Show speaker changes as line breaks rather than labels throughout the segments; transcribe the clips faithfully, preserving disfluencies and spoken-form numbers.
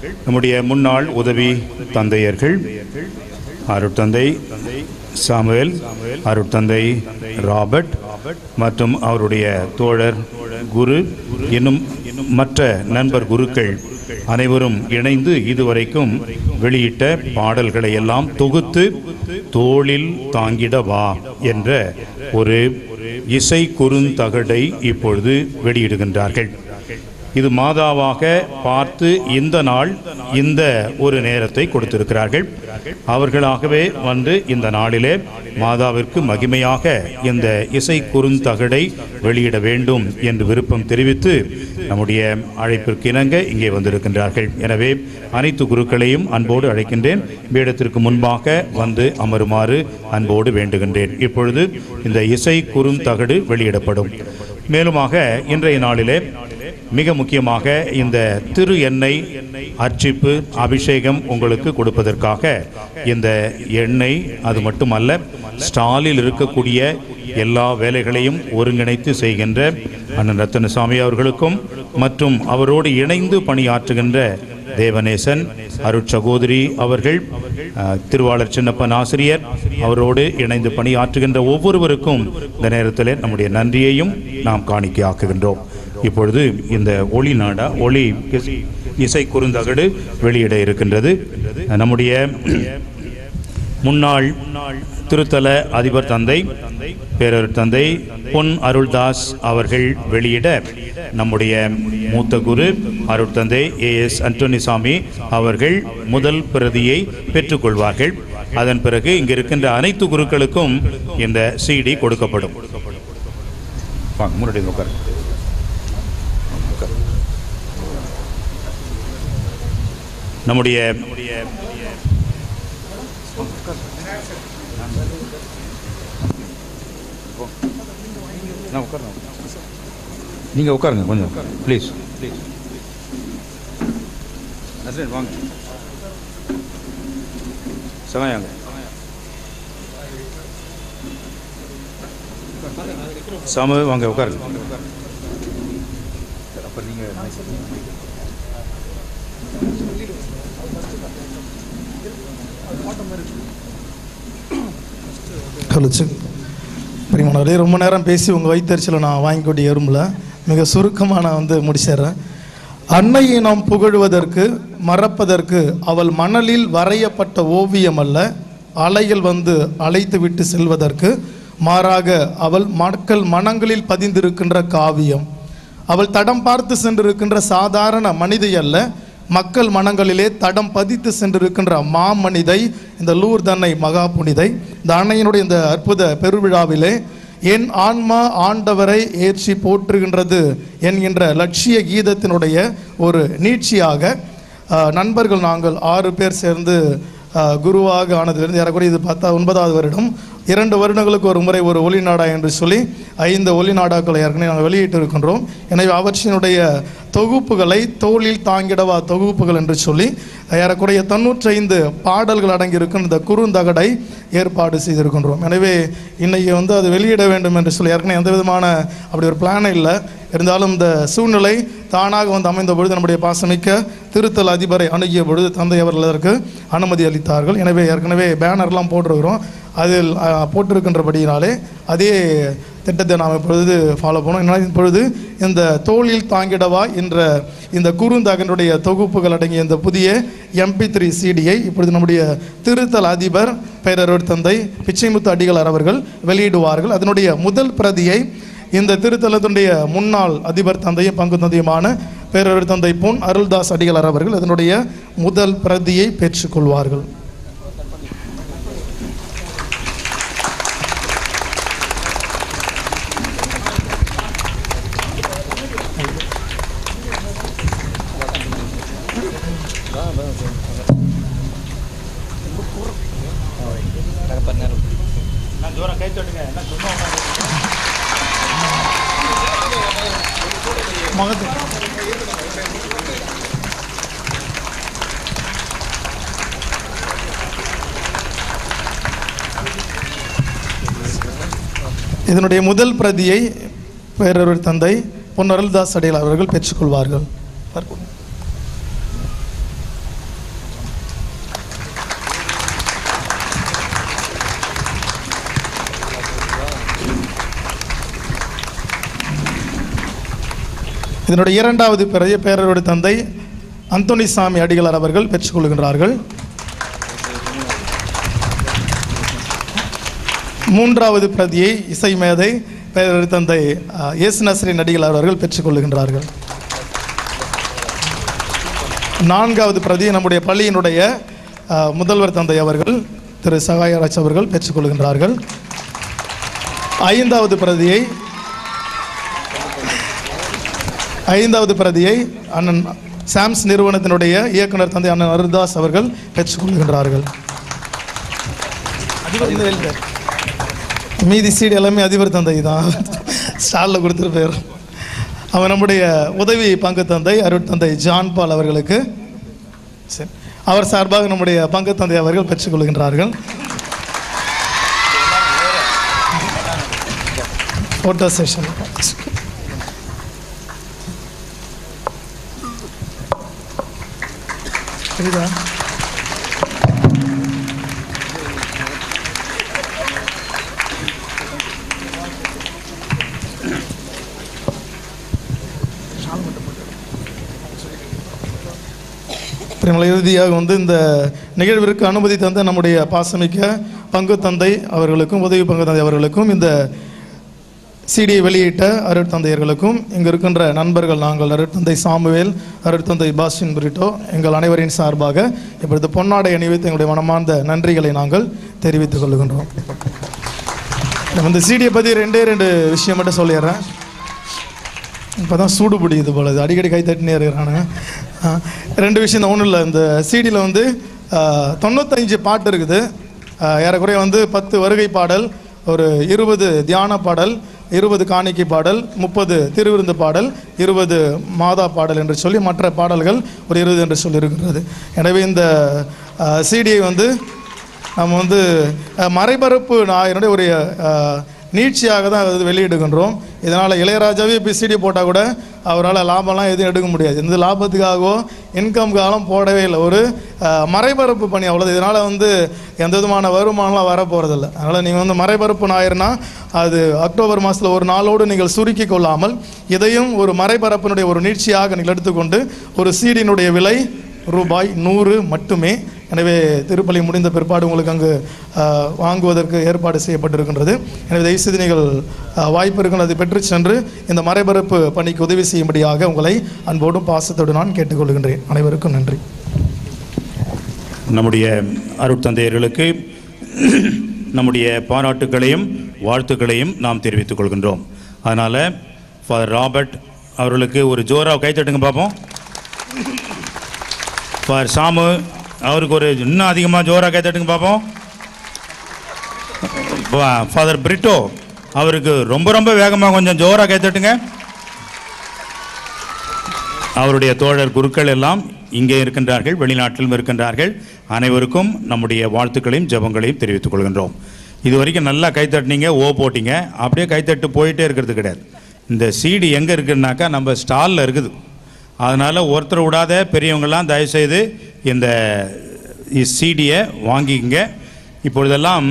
நம்முடைய முன்னாள் உதவி தந்தையர்கள் அருட்தந்தை சாமுவேல், அருட்தந்தை ராபர்ட் மற்றும் அவருடைய தோழர் குரு இன்னும் மற்ற நண்பர் குருக்கள் அனைவரும் இணைந்து இதுவரைக்கும் வெளியிட்ட பாடல்களை எல்லாம் தொகுத்து தோளில் தாங்கிட வா என்ற ஒரு இசை குறுந்தகடை இப்பொழுது வெளியிடுகின்றார்கள். இது மாதாவாக பார்த்து இந்த நாள் இந்த ஒரு நேரத்தை கொடுத்திருக்கிறார்கள். அவர்களாகவே வந்து இந்த நாளிலே மாதாவிற்கு மகிமையாக இந்த இசை குறுந்தகடை வெளியிட வேண்டும் என்று விருப்பம் தெரிவித்து நம்முடைய அழைப்பிற்கு இணங்க இங்கே வந்திருக்கின்றார்கள். எனவே அனைத்து குருக்களையும் அன்போடு அழைக்கின்றேன். பீடத்திற்கு முன்பாக வந்து அமருமாறு அன்போடு வேண்டுகின்றேன். இப்பொழுது இந்த இசை குறுந்தகடு வெளியிடப்படும். மேலுமாக இன்றைய நாளிலே மிக முக்கியமாக இந்த திரு எண்ணெய் அர்ச்சிப்பு அபிஷேகம் உங்களுக்கு கொடுப்பதற்காக இந்த எண்ணெய் அது மட்டுமல்ல, ஸ்டாலில் இருக்கக்கூடிய எல்லா வேலைகளையும் ஒருங்கிணைத்து செய்கின்ற அண்ணன் ரத்தனசாமி அவர்களுக்கும் மற்றும் அவரோடு இணைந்து பணியாற்றுகின்ற தேவநேசன் அருட்சகோதரி அவர்கள், திருவாளர் சின்னப்பன் ஆசிரியர் அவரோடு இணைந்து பணியாற்றுகின்ற ஒவ்வொருவருக்கும் இந்த நேரத்தில் நம்முடைய நன்றியையும் நாம் காணிக்கையாக்குகின்றோம். இப்பொழுது இந்த ஒளி நாடா ஒளி இசை குறுந்தகடு வெளியிட இருக்கின்றது. நம்முடைய முன்னாள் திருத்தல அதிபர் தந்தை பேரர் தந்தை பொன் அருள்தாஸ் அவர்கள் வெளியிட நம்முடைய மூத்த குரு அருட்தந்தை ஏ எஸ் அந்தோனிசாமி அவர்கள் முதல் பிரதியை பெற்றுக்கொள்வார்கள். அதன் பிறகு இங்கு இருக்கின்ற அனைத்து குருக்களுக்கும் இந்த சிடி கொடுக்கப்படும். நம்முடைய நீங்க உட்காருங்க கொஞ்சம் ப்ளீஸ். வாங்க சகாயாங்க. சாமு வாங்க உட்காருங்க. அப்ப நீங்க
கழிச்சு பிரியமானவர்களே, ரொம்ப நேரம் பேசி உங்கள் வைத்தறிச்சலை நான் வாங்கி கொண்டு எறும்புல மிக சுருக்கமாக நான் வந்து முடிச்சிடுறேன். அன்னையை நாம் புகழுவதற்கு மறப்பதற்கு அவள் மணலில் வரையப்பட்ட ஓவியம் அல்ல, அலைகள் வந்து அழைத்து விட்டு செல்வதற்கு மாறாக அவள் மக்கள் மனங்களில் பதிந்திருக்கின்ற காவியம். அவள் தடம் பார்த்து சென்றிருக்கின்ற சாதாரண மனிதை அல்ல, மக்கள் மனங்களிலே தடம் பதித்து சென்றிருக்கின்ற மாமனிதை, இந்த லூர்து அன்னை மகா புனிதை. இந்த அன்னையினுடைய இந்த அற்புத பெருவிழாவிலே என் ஆன்மா ஆண்டவரை ஏற்றி போற்றுகின்றது என்கின்ற லட்சிய கீதத்தினுடைய ஒரு நீட்சியாக நண்பர்கள் நாங்கள் ஆறு பேர் சேர்ந்து குருவாக ஆனதிலிருந்து ஏறக்குறைய இது பார்த்தா ஒன்பதாவது வருடம். இரண்டு வருடங்களுக்கு ஒரு முறை ஒரு ஒளி நாடா என்று சொல்லி ஐந்து ஒளி நாடாக்களை ஏற்கனவே நாங்கள் வெளியிட்டு இருக்கின்றோம். எனவே அவற்றினுடைய தொகுப்புகளை தோளில் தாங்கிடவா தொகுப்புகள் என்று சொல்லி ஏறக்குறைய தொண்ணூற்றி ஐந்து பாடல்கள் அடங்கியிருக்கும் இந்த குறுந்தகடை ஏற்பாடு செய்திருக்கின்றோம். எனவே இன்றைக்கி வந்து அது வெளியிட வேண்டும் என்று சொல்லி ஏற்கனவே எந்த விதமான அப்படி ஒரு பிளானே இல்லை. இருந்தாலும் இந்த சூழ்நிலை தானாக வந்து அமைந்த பொழுது நம்முடைய பாசமிக்க திருத்தல் அதிபரை அணுகிய பொழுது தந்தை அவர்கள் அதற்கு அனுமதி அளித்தார்கள். எனவே ஏற்கனவே பேனர்லாம் போட்டிருக்கிறோம். அதில் போட்டிருக்கின்றபடியினாலே அதே திட்டத்தை நாம் இப்பொழுது ஃபாலோ பண்ணோம். என்ன இப்பொழுது இந்த தோளில் தாங்கிடவா என்ற இந்த குறுந்தகனுடைய தொகுப்புகள் அடங்கிய இந்த புதிய எம்பி த்ரீ சிடியை இப்பொழுது நம்முடைய திருத்தல் அதிபர் பேரருட் தந்தை பிச்சைமுத்து அடிகளார் அவர்கள் வெளியிடுவார்கள். அதனுடைய முதல் பிரதியை இந்த திருத்தலத்தினுடைய முன்னாள் அதிபர் தந்தையும் பங்கு தந்தையுமான பேரருட் தந்தை பொன் அருள்தாஸ் அடிகளார் அவர்கள் அதனுடைய முதல் பிரதியை பெற்றுக்கொள்வார்கள். இதனுடைய முதல் பிரதியை பேரருட் தந்தை பொன் அருள்தாஸ் அடிகளார் அவர்கள் பெற்றுக்கொள்வார்கள். இதனுடைய இரண்டாவது பிறையை பேரருடைய தந்தை அந்தோனிசாமி அடிகளார் அவர்கள் பெற்றுக்கொள்கின்றார்கள். மூன்றாவது பிரதியை இசை மேதை பேரருடைய தந்தை இயேசு நஸ்ரீன் அடிகளார் அவர்கள் பெற்றுக்கொள்கின்றார்கள். நான்காவது பிரதியை நம்முடைய பள்ளியினுடைய முதல்வர் தந்தை அவர்கள் திரு சகாயராஜ் அவர்கள் பெற்றுக்கொள்கின்றார்கள். ஐந்தாவது பிரதியை ஐந்தாவது பிரதியை அண்ணன் சாம்ஸ் நிறுவனத்தினுடைய இயக்குனர் தந்தை அண்ணன் அருள்தாஸ் அவர்கள் பெற்றுக்கொள்கின்றார்கள். மீதி சீடு எல்லாமே அதிபர் தந்தை தான் ஸ்டாலில் கொடுத்துட்டு போயிடும். அவர் நம்முடைய உதவி பங்கு தந்தை அருட்தந்தை ஜான் பால் அவர்களுக்கு சரி அவர் சார்பாக நம்முடைய பங்கு தந்தை அவர்கள் பெற்றுக்கொள்கின்றார்கள். ஃபோட்டோ செஷன் புரியுதா? இறுதியாக வந்து இந்த நிகழ்விற்கு அனுமதி தந்த நம்முடைய பாசமிக்க பங்கு தந்தை அவர்களுக்கும் உதவி பங்கு தந்தை அவர்களுக்கும் இந்த சிடியை வெளியிட்ட அருட்தந்தையர்களுக்கும் இங்கு இருக்கின்ற நண்பர்கள் நாங்கள் அருட்தந்தை சாமுவேல் அருட்தந்தை பாஸ்டின் பிரிட்டோ எங்கள் அனைவரின் சார்பாக இப்பொழுது பொன்னாடை அணிவித்து எங்களுடைய மனமார்ந்த நன்றிகளை நாங்கள் தெரிவித்துக் கொள்கின்றோம். இந்த சிடியை பற்றி ரெண்டே ரெண்டு விஷயம் மட்டும் சொல்லிடுறேன். இப்போ தான் சூடு பிடிக்குது போல, அடிக்கடி கை தட்டினே இருக்கிறானுங்க. ரெண்டு விஷயம் தான். ஒன்றும் இல்லை, இந்த சிடியில் வந்து தொண்ணூத்தஞ்சு பாட்டு இருக்குது. ஏறக்குறைய வந்து பத்து வருகை பாடல், ஒரு இருபது தியான பாடல், இருபது காணிக்கை பாடல், முப்பது திருவிருந்து பாடல், இருபது மாதா பாடல் என்று சொல்லி மற்ற பாடல்கள் ஒரு இருபது என்று சொல்லி இருக்கிறது. எனவே இந்த சிடியை வந்து நம்ம வந்து மறைபரப்பு நாயனுடைய ஒரு நீட்சியாக தான் அது வெளியிடுகின்றோம். இதனால் இளையராஜாவே இப்போ சிடி போட்டால் கூட அவரால் லாபம்லாம் எதுவும் எடுக்க முடியாது. எந்த லாபத்துக்காகவோ இன்கம்காகவும் போடவே இல்லை. ஒரு மறைபரப்பு பணி அவ்வளோது. இதனால் வந்து எந்த விதமான வருமானம்லாம் வர போகிறதில்ல. அதனால் நீங்கள் வந்து மறைபரப்பு ஞாயிறுனா அது அக்டோபர் மாதத்தில் ஒரு நாளோடு நீங்கள் சுருக்கி கொள்ளாமல் இதையும் ஒரு மறைபரப்பினுடைய ஒரு நீட்சியாக நீங்கள் எடுத்துக்கொண்டு ஒரு சீடியினுடைய விலை ரூபாய் நூறு மட்டுமே. எனவே திருப்பலி முடிந்த பிற்பாடு உங்களுக்கு அங்கு வாங்குவதற்கு ஏற்பாடு செய்யப்பட்டிருக்கின்றது. எனவே தயவுசெய்து நீங்கள் வாய்ப்பு இருக்கும் அதை பெற்று சென்று இந்த மறைபரப்பு பணிக்கு உதவி செய்யும்படியாக உங்களை அன்போடும் பாசத்தோடு நான் கேட்டுக்கொள்கின்றேன். அனைவருக்கும் நன்றி.
நம்முடைய அருட்தந்தையர்களுக்கு நம்முடைய பாராட்டுகளையும் வாழ்த்துக்களையும் நாம் தெரிவித்துக் கொள்கின்றோம். அதனால் ஃபாதர் ராபர்ட் அவர்களுக்கு ஒரு ஜோராக கைத்தட்டுங்க பார்ப்போம். ஃபாதர் சாமு அவருக்கு ஒரு இன்னும் அதிகமாக ஜோராக கைத்தட்டுங்க பார்ப்போம். ஃபாதர் பிரிட்டோ அவருக்கு ரொம்ப ரொம்ப வேகமாக கொஞ்சம் ஜோராக கைத்தட்டுங்க. அவருடைய தோழர் குருக்கள் எல்லாம் இங்கே இருக்கின்றார்கள், வெளிநாட்டிலும் இருக்கின்றார்கள். அனைவருக்கும் நம்முடைய வாழ்த்துக்களையும் ஜெபங்களையும் தெரிவித்துக் கொள்கின்றோம். இது வரைக்கும் நல்லா கைத்தட்டினீங்க, ஓ போட்டிங்க, அப்படியே கைத்தட்டு போயிட்டே இருக்கிறது கிடையாது. இந்த சீடி எங்கே இருக்குதுனாக்கா நம்ம ஸ்டாலில் இருக்குது. அதனால் ஒருத்தர் விடாத பெரியவங்கள்லாம் தயவுசெய்து இந்த சீடியை வாங்கிக்கங்க. இப்பொழுதெல்லாம்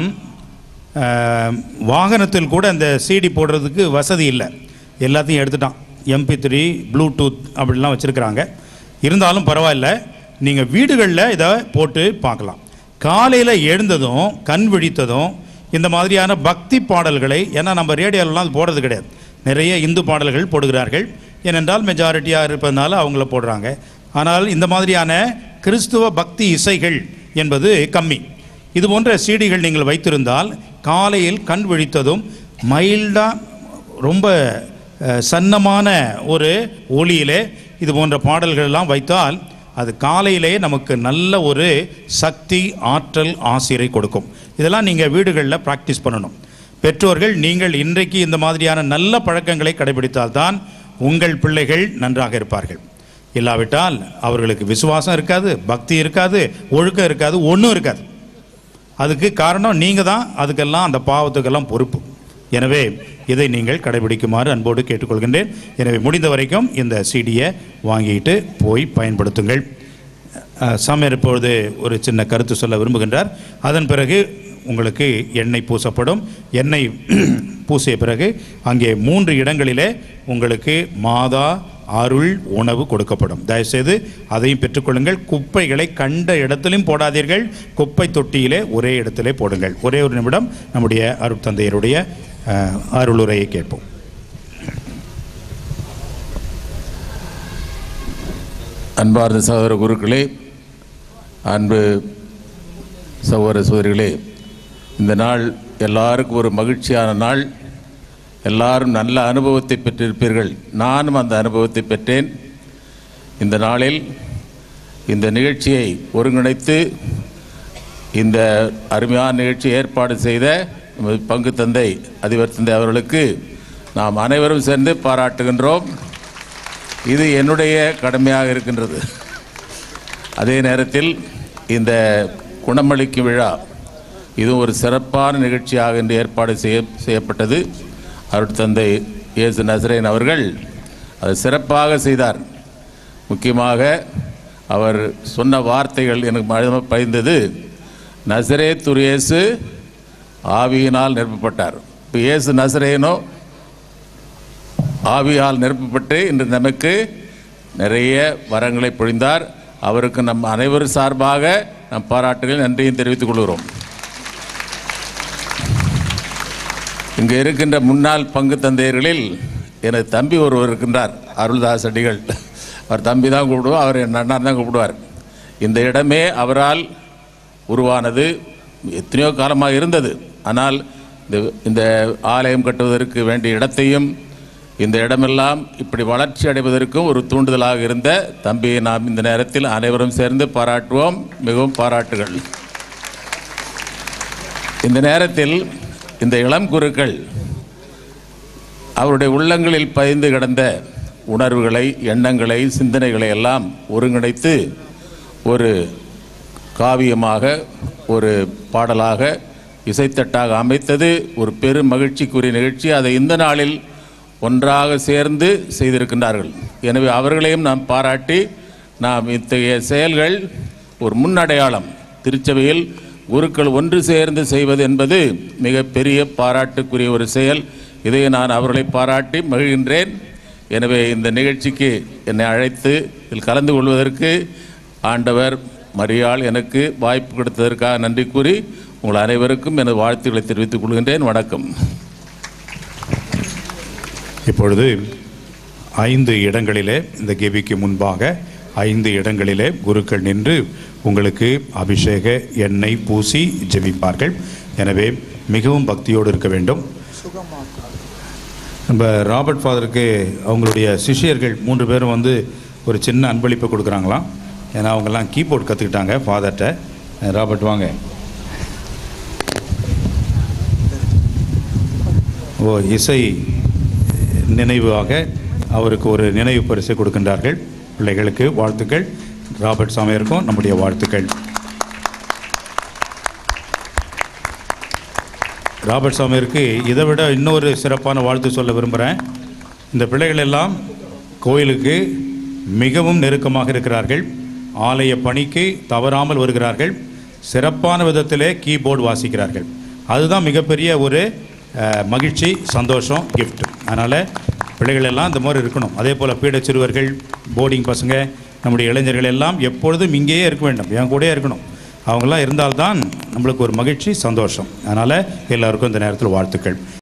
வாகனத்தில் கூட இந்த சீடி போடுறதுக்கு வசதி இல்லை, எல்லாத்தையும் எடுத்துட்டான். எம்பி த்ரீ ப்ளூடூத் அப்படிலாம் வச்சுருக்கிறாங்க. இருந்தாலும் பரவாயில்ல, நீங்கள் வீடுகளில் இதை போட்டு பார்க்கலாம். காலையில் எழுந்ததும் கண் விழித்ததும் இந்த மாதிரியான பக்தி பாடல்களை, ஏன்னா நம்ம ரேடியோலாம் அது போடுறது கிடையாது, நிறைய இந்து பாடல்கள் போடுகிறார்கள். ஏனென்றால் மெஜாரிட்டியாக இருப்பதனால அவங்கள போடுறாங்க. ஆனால் இந்த மாதிரியான கிறிஸ்துவ பக்தி இசைகள் என்பது கம்மி. இது போன்ற சீடிகள் நீங்கள் வைத்திருந்தால் காலையில் கண் விழித்ததும் மைல்டாக ரொம்ப சன்னமான ஒரு ஒளியிலே இது போன்ற பாடல்களெல்லாம் வைத்தால் அது காலையிலே நமக்கு நல்ல ஒரு சக்தி, ஆற்றல், ஆசிரை கொடுக்கும். இதெல்லாம் நீங்கள் வீடுகளில் ப்ராக்டிஸ் பண்ணணும். பெற்றோர்கள் நீங்கள் இன்றைக்கு இந்த மாதிரியான நல்ல பழக்கங்களை கடைபிடித்தால்தான் உங்கள் பிள்ளைகள் நன்றாக இருப்பார்கள். இல்லாவிட்டால் அவர்களுக்கு விசுவாசம் இருக்காது, பக்தி இருக்காது, ஒழுக்கம் இருக்காது, ஒன்றும் இருக்காது. அதுக்கு காரணம் நீங்கள் தான். அதுக்கெல்லாம் அந்த பாவத்துக்கெல்லாம் பொறுப்பு. எனவே இதை நீங்கள் கடைபிடிக்குமாறு அன்போடு கேட்டுக்கொள்கின்றேன். எனவே முடிந்த வரைக்கும் இந்த சீடியை வாங்கிட்டு போய் பயன்படுத்துங்கள். சாமியார் இப்பொழுது ஒரு சின்ன கருத்து சொல்ல விரும்புகின்றார். அதன் பிறகு உங்களுக்கு எண்ணெய் பூசப்படும். எண்ணெய் பூசிய பிறகு அங்கே மூன்று இடங்களிலே உங்களுக்கு மாதா, அருள் உணவு கொடுக்கப்படும். தயவுசெய்து அதையும் பெற்றுக்கொள்ளுங்கள். குப்பைகளை கண்ட இடத்திலும் போடாதீர்கள், குப்பை தொட்டியிலே ஒரே இடத்திலே போடுங்கள். ஒரே ஒரு நிமிடம் நம்முடைய அருட்தந்தையருடைய அருளுரையை கேட்போம்.
அன்பார்ந்த சகோதர குருக்களே, அன்பு சகோதர சகோதரிகளே, இந்த நாள் எல்லாருக்கும் ஒரு மகிழ்ச்சியான நாள். எல்லாரும் நல்ல அனுபவத்தை பெற்றிருப்பீர்கள். நானும் அந்த அனுபவத்தை பெற்றேன். இந்த நாளில் இந்த நிகழ்ச்சியை ஒருங்கிணைத்து இந்த அருமையான நிகழ்ச்சியை ஏற்பாடு செய்த பங்கு தந்தை அதிபர் தந்தை அவர்களுக்கு நாம் அனைவரும் சேர்ந்து பாராட்டுகின்றோம். இது என்னுடைய கடமையாக இருக்கின்றது. அதே நேரத்தில் இந்த குணமளிக்கும் விழா இது ஒரு சிறப்பான நிகழ்ச்சியாக இன்று ஏற்பாடு செய்ய செய்யப்பட்டது. அருட்தந்தை இயேசு நசரேன் அவர்கள் அதை சிறப்பாக செய்தார். முக்கியமாக அவர் சொன்ன வார்த்தைகள் எனக்கு பயந்தது. நசரேத்து இயேசு ஆவியினால் நிரப்பப்பட்டார். இப்போ இயேசு நசரேனோ ஆவியால் நிரப்பப்பட்டு இன்று நமக்கு நிறைய வரங்களை பொழிந்தார். அவருக்கு நம் அனைவரும் சார்பாக நம் பாராட்டுகளை நன்றியும் தெரிவித்துக் கொள்கிறோம். இங்கே இருக்கின்ற முன்னாள் பங்கு தந்தையர்களில் எனது தம்பி ஒருவர் இருக்கின்றார், அருள்தாஸ் அடிகள். அவர் தம்பி தான் கூப்பிடுவார், அவர் என் அண்ணா தான் கூப்பிடுவார். இந்த இடமே அவரால் உருவானது. எத்தனையோ காலமாக இருந்தது. ஆனால் இந்த இந்த ஆலயம் கட்டுவதற்கு வேண்டிய இடத்தையும் இந்த இடமெல்லாம் இப்படி வளர்ச்சி அடைவதற்கும் ஒரு தூண்டுதலாக இருந்த தம்பியை நாம் இந்த நேரத்தில் அனைவரும் சேர்ந்து பாராட்டுவோம். மிகவும் பாராட்டுகள். இந்த நேரத்தில் இந்த இளம் குருக்கள் அவருடைய உள்ளங்களில் பதிந்து கிடந்த உணர்வுகளை, எண்ணங்களை, சிந்தனைகளை எல்லாம் ஒருங்கிணைத்து ஒரு காவியமாக, ஒரு பாடலாக, இசைத்தட்டாக அமைத்தது ஒரு பெரும் மகிழ்ச்சிக்குரிய நிகழ்ச்சி. அதை இந்த நாளில் ஒன்றாக சேர்ந்து செய்திருக்கின்றார்கள். எனவே அவர்களையும் நாம் பாராட்டி, நாம் இத்தகைய செயல்கள் ஒரு முன்னடையாளம். திருச்சபையில் குருக்கள் ஒன்று சேர்ந்து செய்வது என்பது மிகப்பெரிய பாராட்டுக்குரிய ஒரு செயல். இதை நான் அவர்களை பாராட்டி மகிழ்கின்றேன். எனவே இந்த நிகழ்ச்சிக்கு என்னை அழைத்து இதில் கலந்து கொள்வதற்கு ஆண்டவர் மரியாள் எனக்கு வாய்ப்பு கொடுத்ததற்காக நன்றி கூறி உங்கள் அனைவருக்கும் எனது வாழ்த்துக்களை தெரிவித்துக் கொள்கின்றேன். வணக்கம்.
இப்பொழுது ஐந்து இடங்களிலே, இந்த கேபிக்கு முன்பாக ஐந்து இடங்களிலே குருக்கள் நின்று உங்களுக்கு அபிஷேக எண்ணெய் பூசி ஜெபிப்பார்கள். எனவே மிகவும் பக்தியோடு இருக்க வேண்டும். நம்ம ராபர்ட் ஃபாதருக்கு அவங்களுடைய சிஷியர்கள் மூன்று பேரும் வந்து ஒரு சின்ன அன்பளிப்பை கொடுக்குறாங்களாம். ஏன்னா அவங்கெல்லாம் கீபோர்ட் கற்றுக்கிட்டாங்க ஃபாதர்கிட்ட. ராபர்ட் வாங்க. ஓ, இசை நினைவாக அவருக்கு ஒரு நினைவு பரிசை கொடுக்கின்றார்கள். பிள்ளைகளுக்கு வாழ்த்துக்கள். ராபர்ட் சாமியாருக்கும் நம்முடைய வாழ்த்துக்கள். ராபர்ட் சாமியாருக்கு இதை விட இன்னொரு சிறப்பான வாழ்த்து சொல்ல விரும்புகிறேன். இந்த பிள்ளைகள் எல்லாம் கோயிலுக்கு மிகவும் நெருக்கமாக இருக்கிறார்கள். ஆலய பணிக்கு தவறாமல் வருகிறார்கள். சிறப்பான விதத்திலே கீபோர்டு வாசிக்கிறார்கள். அதுதான் மிகப்பெரிய ஒரு மகிழ்ச்சி, சந்தோஷம், கிஃப்ட். அதனால் பிள்ளைகள் எல்லாம் இந்த மாதிரி இருக்கணும். அதே போல் பீட சிறுவர்கள், போர்டிங் பசங்க, நம்முடைய இளைஞர்கள் எல்லாம் எப்பொழுதும் இங்கேயே இருக்க வேண்டும், என் கூடயே இருக்கணும். அவங்களாம் இருந்தால்தான் நம்மளுக்கு ஒரு மகிழ்ச்சி, சந்தோஷம். அதனால் எல்லாருக்கும் இந்த நேரத்தில் வாழ்த்துக்கள்.